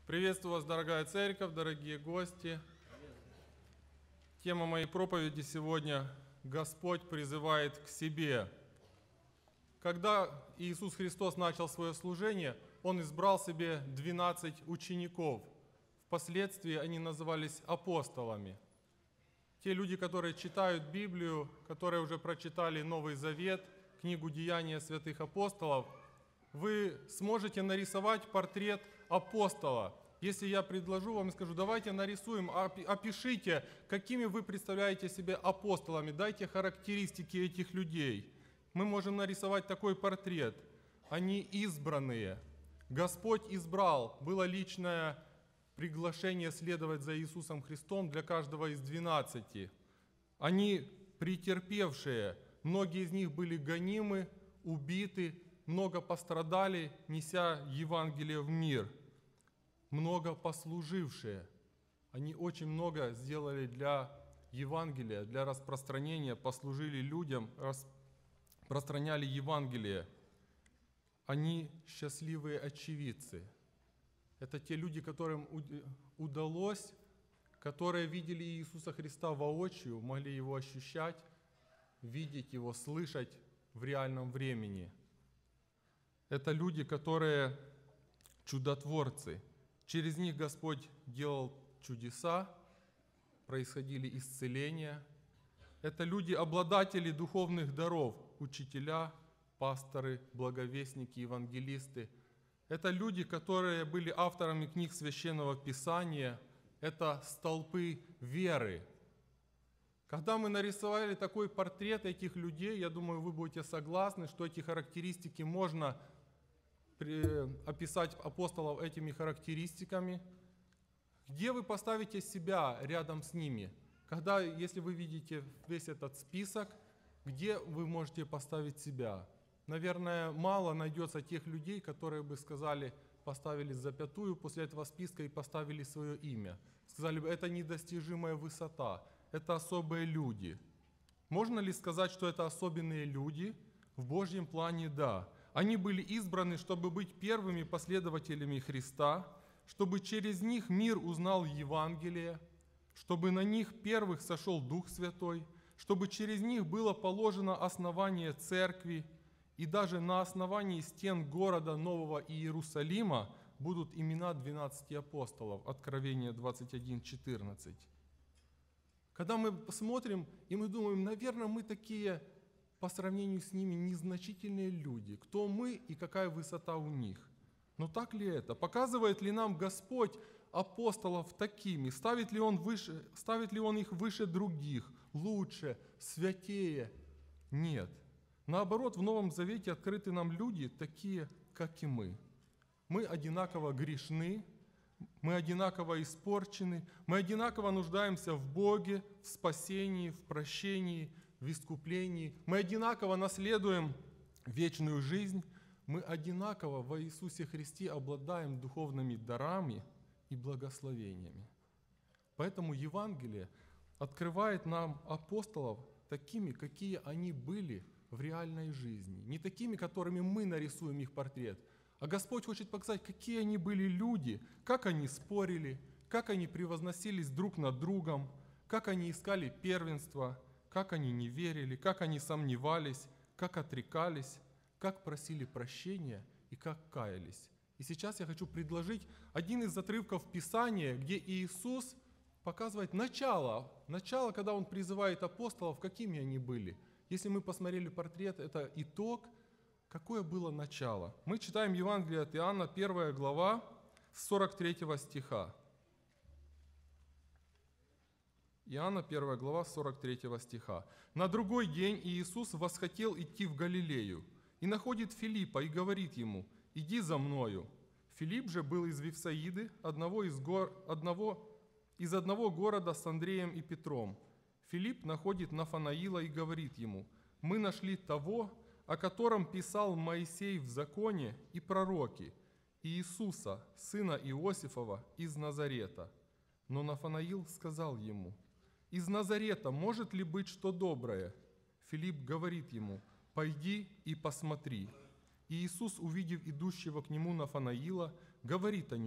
Приветствую вас, дорогая церковь, дорогие гости. Тема моей проповеди сегодня «Господь призывает к себе». Когда Иисус Христос начал свое служение, Он избрал себе 12 учеников. Впоследствии они назывались апостолами. Те люди, которые читают Библию, которые уже прочитали Новый Завет, книгу «Деяния святых апостолов», вы сможете нарисовать портрет апостола. Если я предложу вам и скажу, давайте нарисуем, опишите, какими вы представляете себя апостолами, дайте характеристики этих людей. Мы можем нарисовать такой портрет. Они избранные. Господь избрал. Было личное приглашение следовать за Иисусом Христом для каждого из 12. Они претерпевшие. Многие из них были гонимы, убиты, много пострадали, неся Евангелие в мир. Много послужившие. Они очень много сделали для Евангелия, для распространения, послужили людям, распространяли Евангелие. Они счастливые очевидцы. Это те люди, которым удалось, которые видели Иисуса Христа воочию, могли Его ощущать, видеть Его, слышать в реальном времени. Это люди, которые чудотворцы. Через них Господь делал чудеса, происходили исцеления. Это люди, обладатели духовных даров, учителя, пасторы, благовестники, евангелисты. Это люди, которые были авторами книг Священного Писания. Это столпы веры. Когда мы нарисовали такой портрет этих людей, я думаю, вы будете согласны, что эти характеристики можно описать апостолов этими характеристиками. Где вы поставите себя рядом с ними? Если вы видите весь этот список, где вы можете поставить себя? Наверное, мало найдется тех людей, которые бы сказали, поставили запятую после этого списка и поставили свое имя. Сказали бы, это недостижимая высота, это особые люди. Можно ли сказать, что это особенные люди? В Божьем плане да. Они были избраны, чтобы быть первыми последователями Христа, чтобы через них мир узнал Евангелие, чтобы на них первых сошел Дух Святой, чтобы через них было положено основание церкви, и даже на основании стен города Нового Иерусалима будут имена 12 апостолов, Откровение 21:14. Когда мы посмотрим, и мы думаем, наверное, мы такие по сравнению с ними незначительные люди. Кто мы и какая высота у них? Но так ли это? Показывает ли нам Господь апостолов такими? Ставит ли Он их выше других, лучше, святее? Нет. Наоборот, в Новом Завете открыты нам люди такие, как и мы. Мы одинаково грешны, мы одинаково испорчены, мы одинаково нуждаемся в Боге, в спасении, в прощении, в искуплении. Мы одинаково наследуем вечную жизнь. Мы одинаково во Иисусе Христе обладаем духовными дарами и благословениями. Поэтому Евангелие открывает нам апостолов такими, какие они были в реальной жизни. Не такими, которыми мы нарисуем их портрет, а Господь хочет показать, какие они были люди, как они спорили, как они превозносились друг над другом, как они искали первенство, как они не верили, как они сомневались, как отрекались, как просили прощения и как каялись. И сейчас я хочу предложить один из отрывков Писания, где Иисус показывает начало, когда Он призывает апостолов, какими они были. Если мы посмотрели портрет, это итог, какое было начало. Мы читаем Евангелие от Иоанна, 1 глава, с 43 стиха. Иоанна 1 глава 43 стиха. «На другой день Иисус восхотел идти в Галилею, и находит Филиппа, и говорит ему, иди за мною. Филипп же был из Вифсаиды, из одного города с Андреем и Петром. Филипп находит Нафанаила и говорит ему, мы нашли того, о котором писал Моисей в законе и пророки, Иисуса, сына Иосифова, из Назарета. Но Нафанаил сказал ему, из Назарета может ли быть что доброе? Филипп говорит ему, пойди и посмотри. И Иисус, увидев идущего к нему Нафанаила, говорит о нем,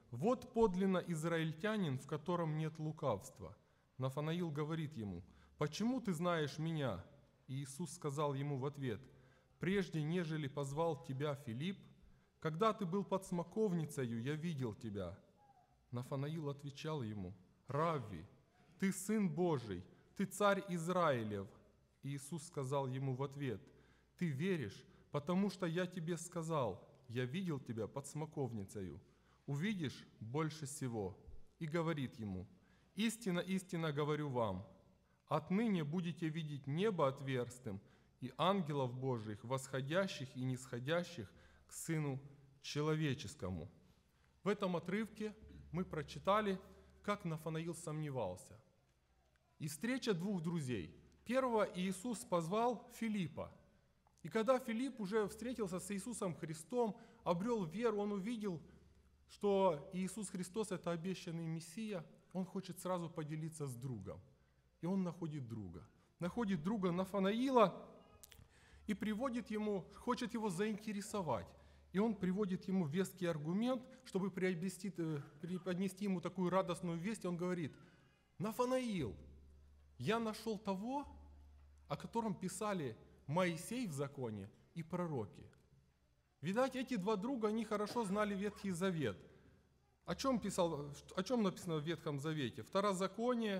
вот подлинно израильтянин, в котором нет лукавства. Нафанаил говорит ему: почему ты знаешь меня? И Иисус сказал ему в ответ: прежде нежели позвал тебя Филипп, когда ты был под смоковницею, я видел тебя. Нафанаил отвечал ему: Равви, ты Сын Божий, ты Царь Израилев. И Иисус сказал ему в ответ: ты веришь, потому что я тебе сказал, я видел тебя под смоковницею. Увидишь больше всего. И говорит ему: истинно, истинно говорю вам, отныне будете видеть небо отверстым и ангелов Божьих, восходящих и нисходящих к Сыну Человеческому. В этом отрывке мы прочитали, как Нафанаил сомневался. И встреча двух друзей. Первого Иисус позвал Филиппа. И когда Филипп уже встретился с Иисусом Христом, обрел веру, он увидел, что Иисус Христос – это обещанный Мессия, он хочет сразу поделиться с другом. И он находит друга Нафанаила и приводит ему, хочет его заинтересовать. И он приводит ему веский аргумент, чтобы преподнести ему такую радостную весть. Он говорит: Нафанаил, я нашел того, о котором писали Моисей в законе и пророки. Видать, эти два друга, они хорошо знали Ветхий Завет. О чем написано в Ветхом Завете? Второзаконие,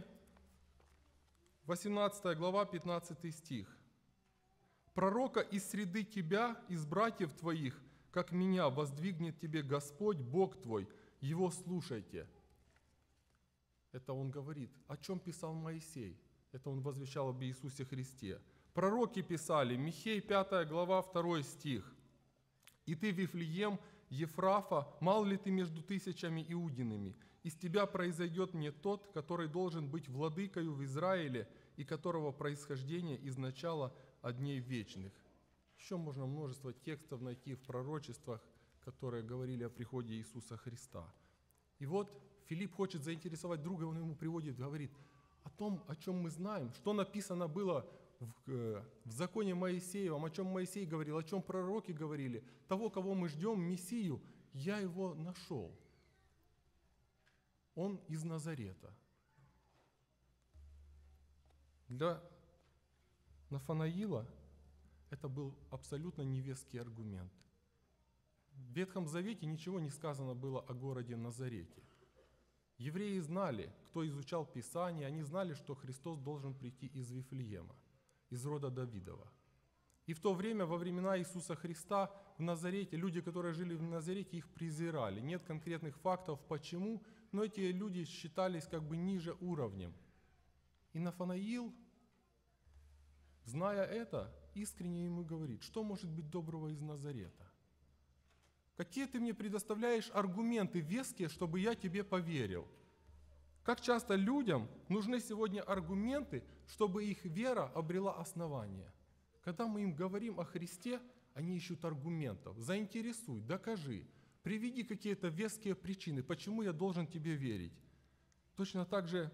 18 глава, 15 стих. «Пророка из среды тебя, из братьев твоих, как меня, воздвигнет тебе Господь, Бог твой, его слушайте». Это он говорит. О чем писал Моисей? Это он возвещал об Иисусе Христе. Пророки писали, Михей 5 глава 2 стих. «И ты, Вифлеем, Ефрафа, мал ли ты между тысячами иудиными? Из тебя произойдет мне тот, который должен быть владыкою в Израиле, и которого происхождение из начала от дней вечных». Еще можно множество текстов найти в пророчествах, которые говорили о приходе Иисуса Христа. И вот Филипп хочет заинтересовать друга, он ему приводит, говорит о том, о чем мы знаем, что написано было в законе Моисеевом, о чем Моисей говорил, о чем пророки говорили, того, кого мы ждем, Мессию, я его нашел. Он из Назарета. Для Нафанаила это был абсолютно невеский аргумент. В Ветхом Завете ничего не сказано было о городе Назарете. Евреи знали, кто изучал Писание, они знали, что Христос должен прийти из Вифлеема, из рода Давидова. И в то время, во времена Иисуса Христа, в Назарете, люди, которые жили в Назарете, их презирали. Нет конкретных фактов, почему, но эти люди считались как бы ниже уровнем. И Нафанаил, зная это, искренне ему говорит: что может быть доброго из Назарета? Какие ты мне предоставляешь аргументы веские, чтобы я тебе поверил? Как часто людям нужны сегодня аргументы, чтобы их вера обрела основание? Когда мы им говорим о Христе, они ищут аргументов. Заинтересуй, докажи, приведи какие-то веские причины, почему я должен тебе верить. Точно так же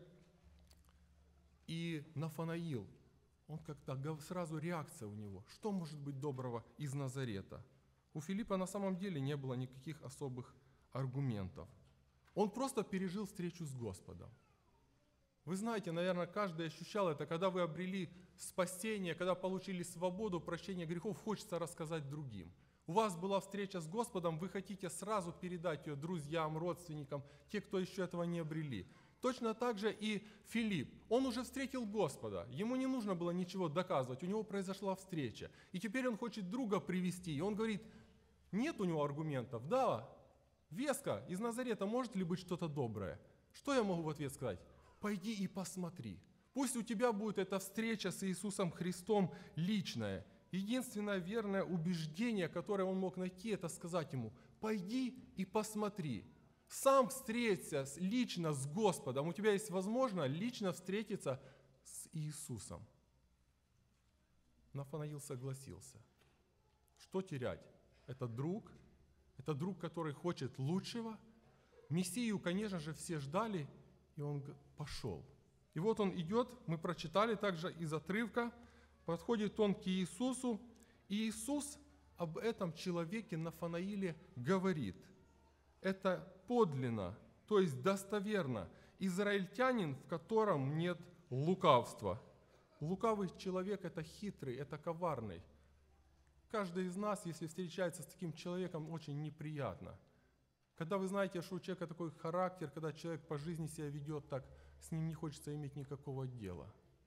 и Нафанаил. Он как-то сразу реакция у него. Что может быть доброго из Назарета? У Филиппа на самом деле не было никаких особых аргументов. Он просто пережил встречу с Господом. Вы знаете, наверное, каждый ощущал это, когда вы обрели спасение, когда получили свободу, прощение грехов, хочется рассказать другим. У вас была встреча с Господом, вы хотите сразу передать ее друзьям, родственникам, те, кто еще этого не обрели. Точно так же и Филипп. Он уже встретил Господа. Ему не нужно было ничего доказывать. У него произошла встреча. И теперь он хочет друга привести. И он говорит, нет у него аргументов. Да, веско, из Назарета может ли быть что-то доброе? Что я могу в ответ сказать? Пойди и посмотри. Пусть у тебя будет эта встреча с Иисусом Христом личная. Единственное верное убеждение, которое он мог найти, это сказать ему, пойди и посмотри. Сам встреться лично с Господом. У тебя есть возможность лично встретиться с Иисусом. Нафанаил согласился. Что терять? Это друг, который хочет лучшего. Мессию, конечно же, все ждали, и он пошел. И вот он идет, мы прочитали также из отрывка, подходит он к Иисусу, и Иисус об этом человеке Нафанаиле говорит. это подлинно, то есть достоверно, израильтянин, в котором нет лукавства. Лукавый человек – это хитрый, это коварный. Каждый из нас, если встречается с таким человеком, очень неприятно. Когда вы знаете, что у человека такой характер, когда человек по жизни себя ведет так, с ним не хочется иметь никакого дела.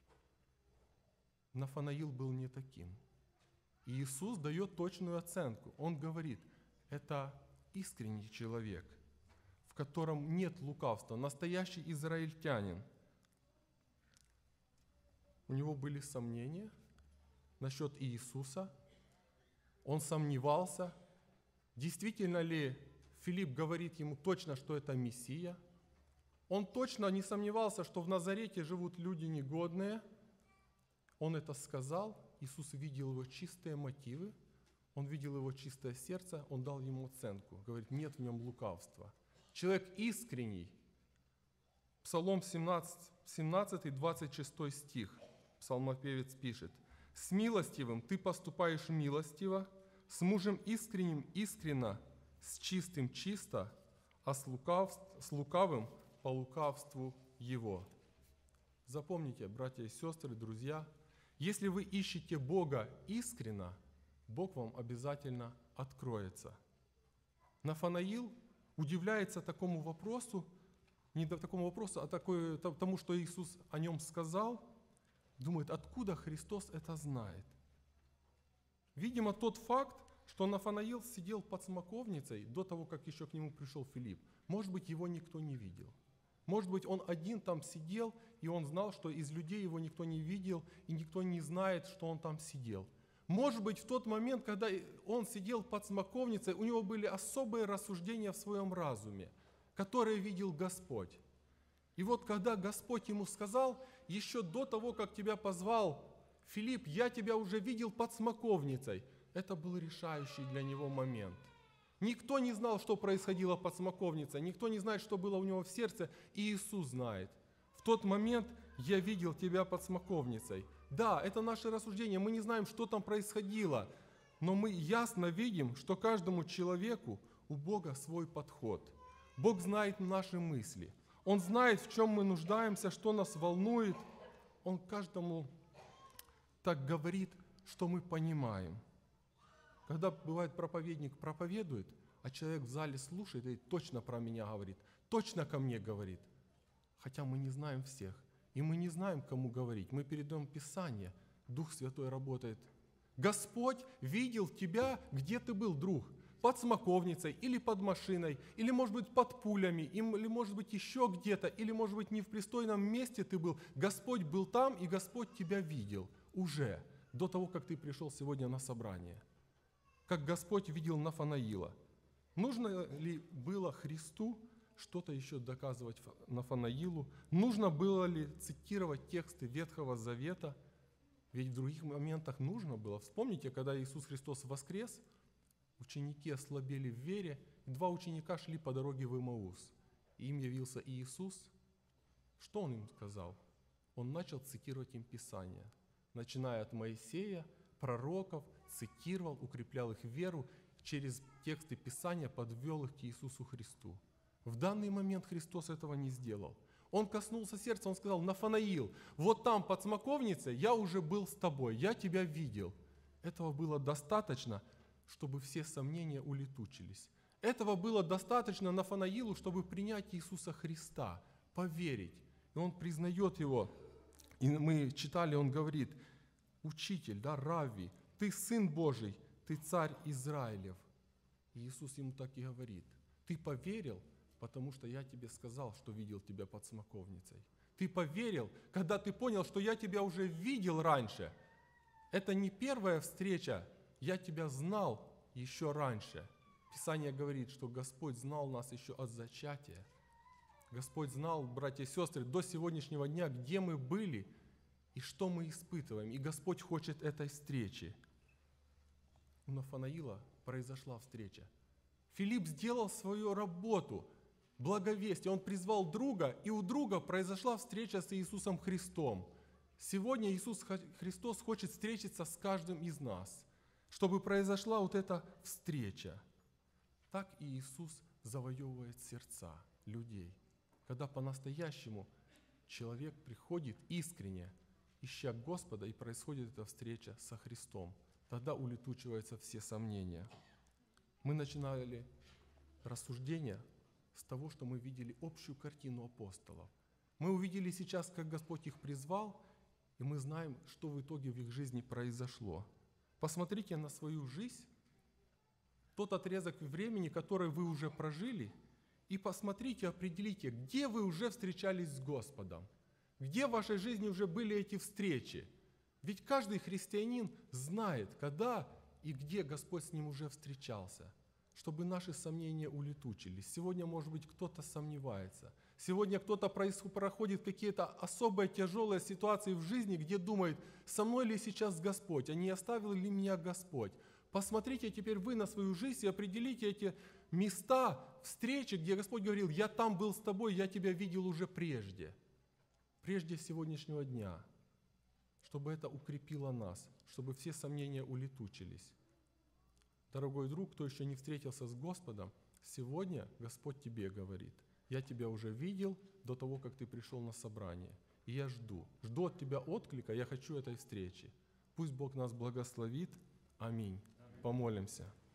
Нафанаил был не таким. И Иисус дает точную оценку. Он говорит, это искренний человек, в котором нет лукавства, настоящий израильтянин. У него были сомнения насчет Иисуса. Он сомневался, действительно ли Филипп говорит ему точно, что это Мессия. Он точно не сомневался, что в Назарете живут люди негодные. Он это сказал, Иисус видел его чистые мотивы, он видел его чистое сердце, он дал ему оценку. Говорит, нет в нем лукавства. Человек искренний. Псалом 17, 26 стих. Псалмопевец пишет. «С милостивым ты поступаешь милостиво, с мужем искренним искренно, с чистым чисто, а с лукавым по лукавству его». Запомните, братья и сестры, друзья, если вы ищете Бога искренно, Бог вам обязательно откроется. Нафанаил удивляется такому вопросу, не такому вопросу, а тому, что Иисус о нем сказал, думает, откуда Христос это знает. Видимо, тот факт, что Нафанаил сидел под смоковницей до того, как еще к нему пришел Филипп, может быть, его никто не видел. Может быть, он один там сидел, и он знал, что из людей его никто не видел, и никто не знает, что он там сидел. Может быть, в тот момент, когда он сидел под смоковницей, у него были особые рассуждения в своем разуме, которые видел Господь. И вот когда Господь ему сказал, еще до того, как тебя позвал Филипп, я тебя уже видел под смоковницей, это был решающий для него момент. Никто не знал, что происходило под смоковницей, никто не знает, что было у него в сердце, и Иисус знает. В тот момент я видел тебя под смоковницей. Да, это наше рассуждение, мы не знаем, что там происходило, но мы ясно видим, что каждому человеку у Бога свой подход. Бог знает наши мысли, Он знает, в чем мы нуждаемся, что нас волнует. Он каждому так говорит, что мы понимаем. Когда бывает проповедник проповедует, а человек в зале слушает и точно про меня говорит, точно ко мне говорит. Хотя мы не знаем всех, и мы не знаем, кому говорить. Мы передаем Писание, Дух Святой работает. Господь видел тебя, где ты был, друг, под смоковницей, или под машиной, или, может быть, под пулями, или, может быть, еще где-то, или, может быть, не в пристойном месте ты был. Господь был там, и Господь тебя видел уже до того, как ты пришел сегодня на собрание. Как Господь видел Нафанаила. Нужно ли было Христу что-то еще доказывать Нафанаилу? Нужно было ли цитировать тексты Ветхого Завета? Ведь в других моментах нужно было. Вспомните, когда Иисус Христос воскрес, ученики ослабели в вере, и два ученика шли по дороге в Имаус. И им явился Иисус. Что Он им сказал? Он начал цитировать им Писание, начиная от Моисея, пророков, цитировал, укреплял их веру, через тексты Писания подвел их к Иисусу Христу. В данный момент Христос этого не сделал. Он коснулся сердца, Он сказал: Нафанаил, вот там под смоковницей я уже был с тобой, я тебя видел. Этого было достаточно, чтобы все сомнения улетучились. Этого было достаточно Нафанаилу, чтобы принять Иисуса Христа, поверить. И он признает Его. И мы читали, он говорит: учитель, да, Равви, ты Сын Божий, ты Царь Израилев. И Иисус ему так и говорит: ты поверил, потому что я тебе сказал, что видел тебя под смоковницей. Ты поверил, когда ты понял, что я тебя уже видел раньше. Это не первая встреча, я тебя знал еще раньше. Писание говорит, что Господь знал нас еще от зачатия. Господь знал, братья и сестры, до сегодняшнего дня, где мы были и что мы испытываем. И Господь хочет этой встречи. У Нафанаила произошла встреча. Филипп сделал свою работу, благовестие. Он призвал друга, и у друга произошла встреча с Иисусом Христом. Сегодня Иисус Христос хочет встретиться с каждым из нас, чтобы произошла вот эта встреча. Так и Иисус завоевывает сердца людей. Когда по-настоящему человек приходит искренне, ища Господа, и происходит эта встреча со Христом, тогда улетучиваются все сомнения. Мы начинали рассуждение с того, что мы видели общую картину апостолов. Мы увидели сейчас, как Господь их призвал, и мы знаем, что в итоге в их жизни произошло. Посмотрите на свою жизнь, тот отрезок времени, который вы уже прожили, и посмотрите, определите, где вы уже встречались с Господом, где в вашей жизни уже были эти встречи. Ведь каждый христианин знает, когда и где Господь с ним уже встречался, чтобы наши сомнения улетучились. Сегодня, может быть, кто-то сомневается. Сегодня кто-то проходит какие-то особые тяжелые ситуации в жизни, где думает, со мной ли сейчас Господь, а не оставил ли меня Господь. Посмотрите теперь вы на свою жизнь и определите эти места, встречи, где Господь говорил, я там был с тобой, я тебя видел уже прежде сегодняшнего дня, чтобы это укрепило нас, чтобы все сомнения улетучились. Дорогой друг, кто еще не встретился с Господом, сегодня Господь тебе говорит, я тебя уже видел до того, как ты пришел на собрание, и я жду от тебя отклика, я хочу этой встречи. Пусть Бог нас благословит. Аминь. Помолимся.